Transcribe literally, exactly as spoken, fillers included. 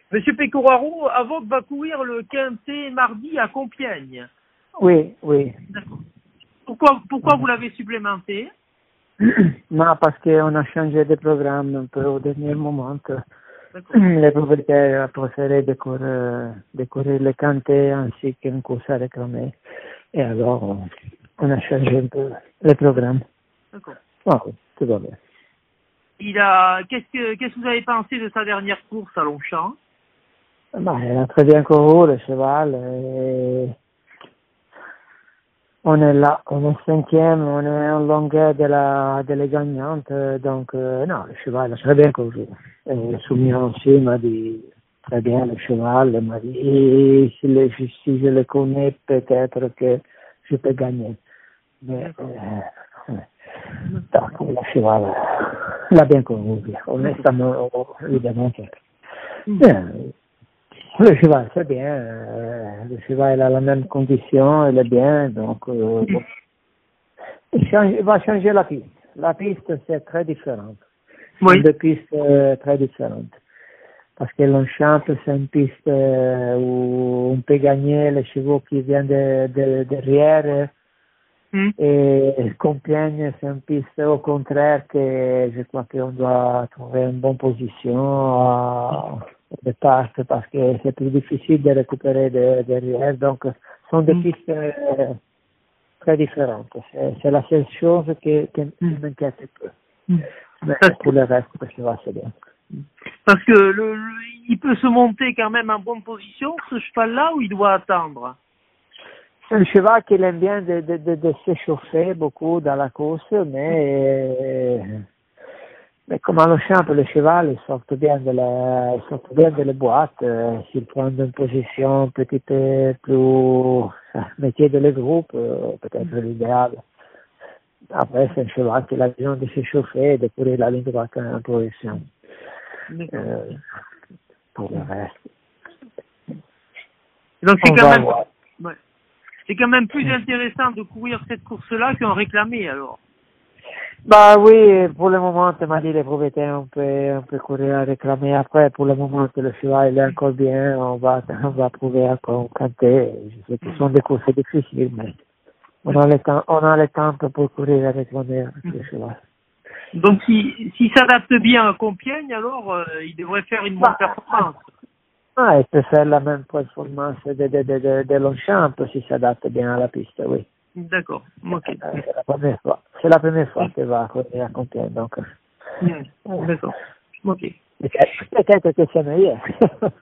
Monsieur Pecoraro, Avoc va courir le quintet mardi à Compiègne. Oui, oui. D'accord. Pourquoi, pourquoi vous l'avez supplémenté? Non, parce qu'on a changé de programme un peu au dernier moment. D'accord. Les propriétaires ont préféré de courir, de courir le quintet ainsi qu'une course à réclamer. Et alors, on, on a changé un peu le programme. D'accord. Ah oui, tout va bien. Il a, qu'est-ce que, qu'est-ce que vous avez pensé de sa dernière course à Longchamp? Bah, il a très bien couru, le cheval. Et on est là, on est cinquième, on est en longueur de la, de la gagnante. Donc, euh, non, le cheval a très bien couru. Et Soumillon aussi m'a dit très bien le cheval. Il m'a dit, et si, le, si je le connais, peut-être que je peux gagner. Mais, euh, donc, le cheval, il a bien couru. Honnêtement, évidemment. Bien. Le cheval, c'est bien. Euh, le cheval a la même condition, il est bien, donc euh, bon. il, change, il va changer la piste. La piste, c'est très différente. C'est Oui. deux pistes euh, très différentes. Parce que Longchamp, c'est une piste euh, où on peut gagner les chevaux qui viennent de, de, derrière. Mm. Et Compiègne, c'est une piste au contraire que je crois qu'on doit trouver une bonne position à, au départ parce que c'est plus difficile de récupérer de, derrière. Donc, ce sont des Mm. pistes euh, très différentes. C'est, c'est la seule chose qui, qui m'inquiète un peu. Mm. Mais Parce pour le reste, je vois c'est bien. Parce que le, le- il peut se monter quand même en bonne position, ce cheval-là, ou il doit attendre? C'est un cheval qui aime bien de, de, de, de s'échauffer beaucoup dans la course, mais, mais comme à Longchamp, le cheval, il sort bien de la, il sort bien de la boîte, euh, s'il prend une position un petit peu plus, euh, métier de le groupe, euh, peut-être l'idéal. Après, c'est un cheval qui a besoin de s'échauffer et de courir la ligne droite en position. Euh, pour le reste. Donc c'est On quand va même, voir. ouais. C'est quand même plus intéressant de courir cette course-là qu'en réclamer alors. Bah oui, pour le moment, tu m'as dit les propriétaires, on peut, on peut courir à réclamer. Après, pour le moment que le cheval il est encore bien, on va, on va prouver encore un quintet. Je sais que ce sont des courses difficiles, mais on a le temps, on a le temps pour courir à réclamer avec le cheval. Donc si s'il s'adapte bien à Compiègne, alors euh, il devrait faire une bonne Bah, performance. ah, il peut faire la même performance de, de, de, de, de Longchamp s'il s'adapte bien à la piste, oui. D'accord. Ok. Euh, C'est la première fois. C'est la première fois qu'il va courir à Compiègne, donc. Mm. D'accord. Ok. Peut-être peut-être que c'est meilleur.